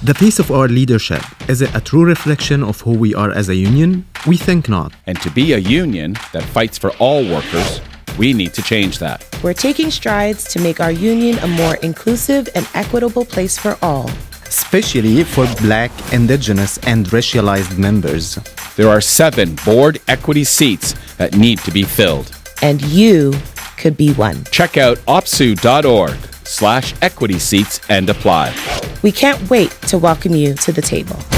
The pace of our leadership, is it a true reflection of who we are as a union? We think not. And to be a union that fights for all workers, we need to change that. We're taking strides to make our union a more inclusive and equitable place for all. Especially for Black, Indigenous, and racialized members. There are 7 board equity seats that need to be filled. And you could be one. Check out opsu.org/equity seats and apply. We can't wait to welcome you to the table.